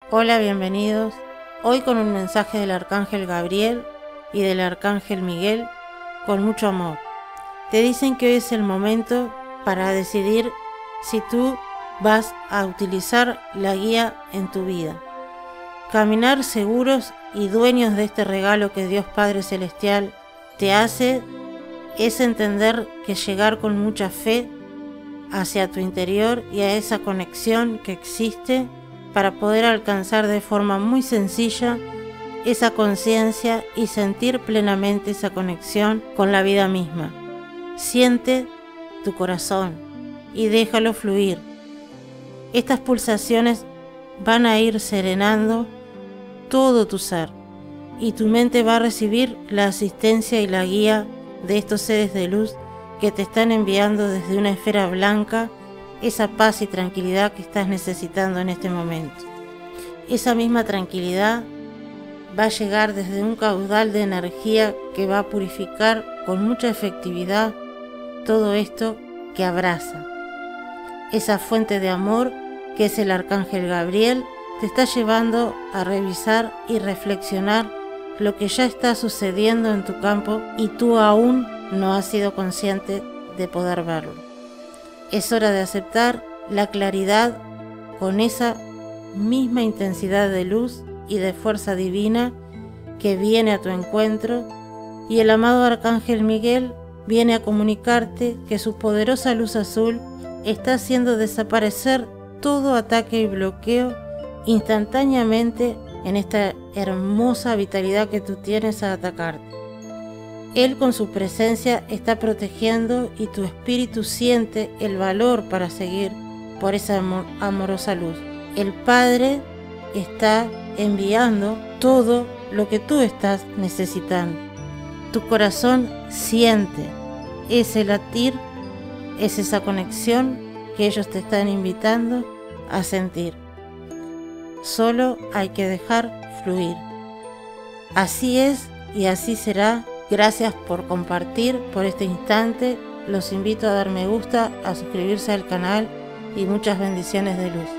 Hola, bienvenidos. Hoy con un mensaje del Arcángel Gabriel y del Arcángel Miguel con mucho amor. Te dicen que hoy es el momento para decidir si tú vas a utilizar la guía en tu vida. Caminar seguros y dueños de este regalo que Dios Padre Celestial te hace es entender que llegar con mucha fe hacia tu interior y a esa conexión que existe para poder alcanzar de forma muy sencilla esa conciencia y sentir plenamente esa conexión con la vida misma. Siente tu corazón y déjalo fluir. Estas pulsaciones van a ir serenando todo tu ser y tu mente va a recibir la asistencia y la guía de estos seres de luz que te están enviando desde una esfera blanca esa paz y tranquilidad que estás necesitando en este momento. Esa misma tranquilidad va a llegar desde un caudal de energía que va a purificar con mucha efectividad todo esto que abraza. Esa fuente de amor que es el Arcángel Gabriel te está llevando a revisar y reflexionar lo que ya está sucediendo en tu campo y tú aún no has sido consciente de poder verlo. Es hora de aceptar la claridad con esa misma intensidad de luz y de fuerza divina que viene a tu encuentro, y el amado Arcángel Miguel viene a comunicarte que su poderosa luz azul está haciendo desaparecer todo ataque y bloqueo instantáneamente en esta hermosa vitalidad que tú tienes a atacarte. Él con su presencia está protegiendo y tu espíritu siente el valor para seguir por esa amorosa luz. El Padre está enviando todo lo que tú estás necesitando. Tu corazón siente ese latir, es esa conexión que ellos te están invitando a sentir. Solo hay que dejar fluir. Así es y así será. Gracias por compartir por este instante. Los invito a dar me gusta, a suscribirse al canal y muchas bendiciones de luz.